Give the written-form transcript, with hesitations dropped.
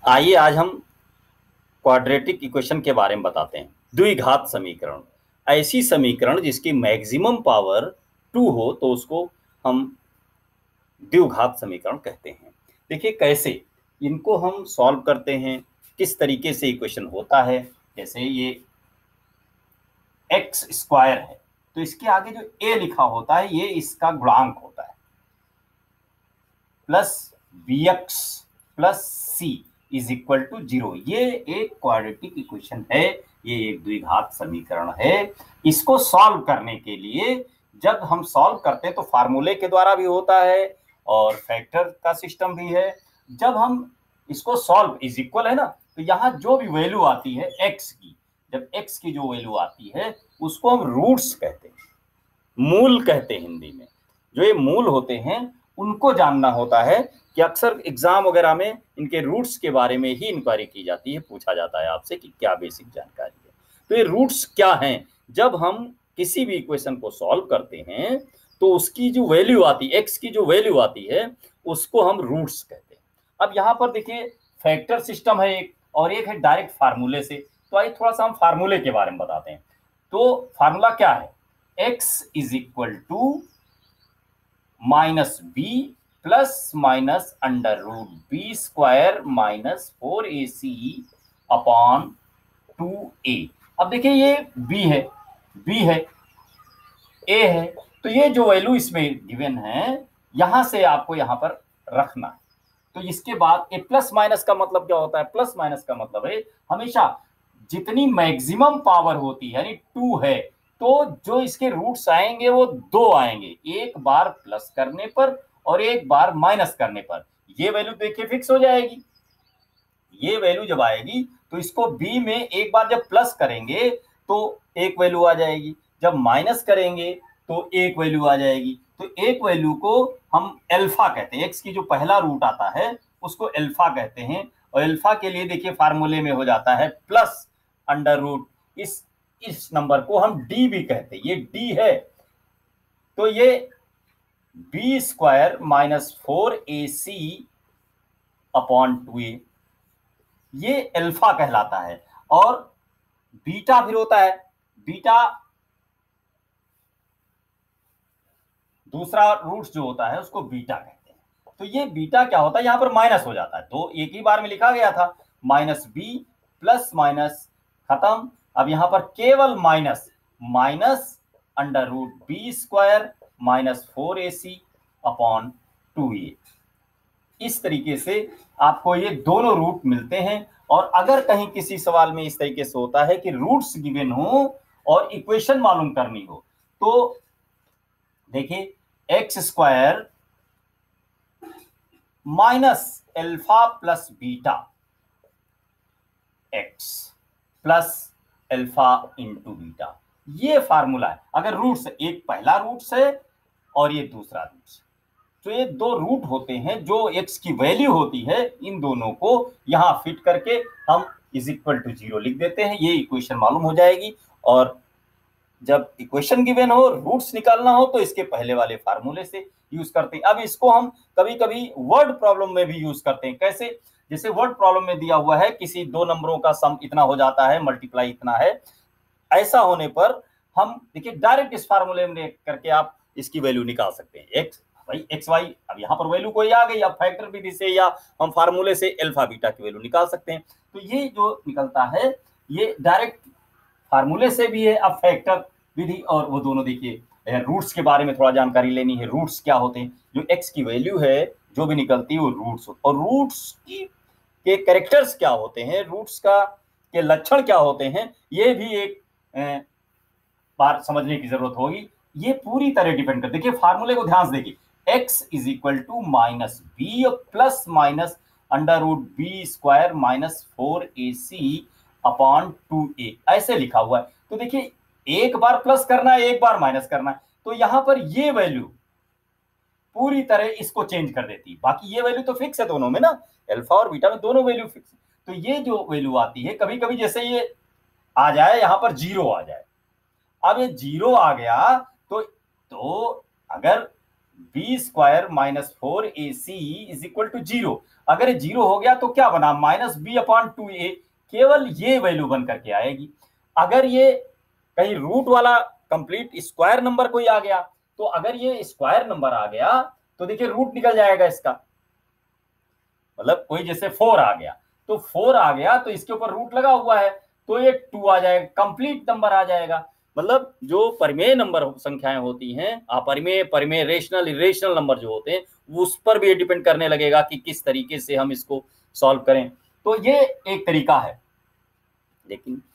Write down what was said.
आइए आज हम क्वाड्रेटिक इक्वेशन के बारे में बताते हैं। द्विघात समीकरण, ऐसी समीकरण जिसकी मैक्सिमम पावर 2 हो तो उसको हम द्विघात समीकरण कहते हैं। देखिए कैसे इनको हम सॉल्व करते हैं, किस तरीके से इक्वेशन होता है। जैसे ये एक्स स्क्वायर है तो इसके आगे जो ए लिखा होता है ये इसका गुणांक होता है, plus B X plus C is equal to 0। ये एक क्वाड्रेटिक इक्वेशन है, ये एक द्विघात समीकरण है। इसको सॉल्व करने के लिए जब हम सॉल्व करते हैं तो फार्मूले के द्वारा भी होता है और फैक्टर का सिस्टम भी है। जब हम इसको सॉल्व इज इक्वल है ना, तो यहाँ जो भी वैल्यू आती है एक्स की, जब एक्स की जो वैल्यू आती है उसको हम रूट्स कहते हैं, मूल कहते हैं हिंदी में। जो ये मूल होते हैं उनको जानना होता है कि अक्सर एग्जाम वगैरह में इनके रूट्स के बारे में ही इंक्वायरी की जाती है, पूछा जाता है आपसे कि क्या बेसिक जानकारी है। तो ये रूट्स क्या हैं, जब हम किसी भी इक्वेशन को सॉल्व करते हैं तो उसकी जो वैल्यू आती है, एक्स की जो वैल्यू आती है उसको हम रूट्स कहते हैं। अब यहाँ पर देखिए फैक्टर सिस्टम है एक, और एक है डायरेक्ट फार्मूले से। तो आइए थोड़ा सा हम फार्मूले के बारे में बताते हैं। तो फार्मूला क्या है, x is equal to minus B plus minus under root B square minus 4ac upon 2a। अब देखिए ये b है, b है, a है, तो ये जो वैल्यू इसमें गिवन है यहां से आपको यहां पर रखना है। तो इसके बाद ए प्लस माइनस का मतलब क्या होता है, प्लस माइनस का मतलब है हमेशा जितनी मैक्सिमम पावर होती है यानी 2 है तो जो इसके रूट्स आएंगे वो 2 आएंगे, एक बार प्लस करने पर और एक बार माइनस करने पर। ये वैल्यू देखिए फिक्स हो जाएगी। ये वैल्यू जब आएगी तो इसको बी में एक बार जब प्लस करेंगे तो एक वैल्यू आ जाएगी, जब माइनस करेंगे तो एक वैल्यू आ जाएगी। तो एक वैल्यू को हम अल्फा कहते हैं, एक्स की जो पहला रूट आता है उसको अल्फा कहते हैं। और अल्फा के लिए देखिए फार्मूले में हो जाता है प्लस अंडर रूट, इस नंबर को हम डी भी कहते हैं, ये डी है। तो ये B square minus 4ac upon 2a, ये अल्फा कहलाता है। और बीटा फिर होता है, बीटा दूसरा रूट्स जो होता है उसको बीटा कहते हैं। तो ये बीटा क्या होता है, यहां पर माइनस हो जाता है, तो एक ही बार में लिखा गया था माइनस बी प्लस माइनस खत्म। अब यहां पर केवल minus, minus under root B square minus 4ac upon 2a। इस तरीके से आपको ये दोनों रूट मिलते हैं। और अगर कहीं किसी सवाल में इस तरीके से होता है कि रूट्स गिवन हो और इक्वेशन मालूम करनी हो, तो देखिए X square minus alpha plus beta X plus alpha into beta, ये फार्मूला है। अगर रूट्स, एक पहला रूट्स है और ये दूसरा रूट्स, तो ये दो रूट होते हैं जो एक्स की वैल्यू होती है, इन दोनों को यहां फिट करके हम इज इक्वल टू 0 लिख देते हैं, ये इक्वेशन मालूम हो जाएगी। और जब इक्वेशन गिवन हो, रूट्स निकालना हो तो इसके पहले वाले फार्मूले से यूज करते हैं। अब इसको हम कभी कभी वर्ड प्रॉब्लम में भी यूज करते हैं। कैसे, जैसे वर्ड प्रॉब्लम में दिया हुआ है किसी दो नंबरों का सम इतना हो जाता है, मल्टीप्लाई इतना है, ऐसा होने पर हम देखिए डायरेक्ट इस फार्मूले में करके आप इसकी वैल्यू निकाल सकते हैं। एक्स भाई एक्स वाई, अब यहाँ पर वैल्यू कोई आ गई, अब फैक्टर विधि से या हम फार्मूले से अल्फा बीटा की वैल्यू निकाल सकते हैं। तो ये जो निकलता है ये डायरेक्ट फार्मूले से भी है। अब फैक्टर विधि और वो दोनों देखिए, रूट्स के बारे में थोड़ा जानकारी लेनी है। रूट्स क्या होते हैं, जो एक्स की वैल्यू है जो भी निकलती है वो रूट्स, और रूट्स की के कैरेक्टर्स क्या होते हैं, रूट्स का के लक्षण क्या होते हैं, ये भी एक बार समझने की जरूरत होगी। ये पूरी तरह डिपेंड कर, देखिए फार्मूले को ध्यान से देखिए, x is equal to minus B plus minus under root B square minus 4ac upon 2a, ऐसे लिखा हुआ है। तो देखिए एक बार प्लस करना है, एक बार माइनस करना है, तो यहां पर ये वैल्यू पूरी तरह इसको चेंज कर देती है। बाकी ये वैल्यू तो फिक्स है दोनों में ना, अल्फा और बीटा में दोनों वैल्यू फिक्स है। तो ये जो वैल्यू आती है, कभी कभी जैसे ये आ जाए यहां पर 0 आ जाए, अब ये 0 आ गया तो अगर B square minus 4ac is equal to 0, अगर ये 0 हो गया तो क्या बना, -b/2a, केवल ये वैल्यू बन करके आएगी। अगर ये कहीं रूट वाला कंप्लीट स्क्वायर नंबर कोई आ गया, तो अगर ये स्क्वायर नंबर आ गया तो देखिए रूट निकल जाएगा इसका, मतलब कोई जैसे 4 आ गया, तो 4 आ गया तो इसके ऊपर रूट लगा हुआ है, तो ये 2 आ जाएगा, कंप्लीट नंबर आ जाएगा। मतलब जो परिमेय नंबर संख्याएं होती हैं, अपरिमेय, परिमेय, रेशनल, इरेशनल नंबर जो होते हैं, उस पर भी डिपेंड करने लगेगा कि किस तरीके से हम इसको सॉल्व करें। तो ये एक तरीका है, लेकिन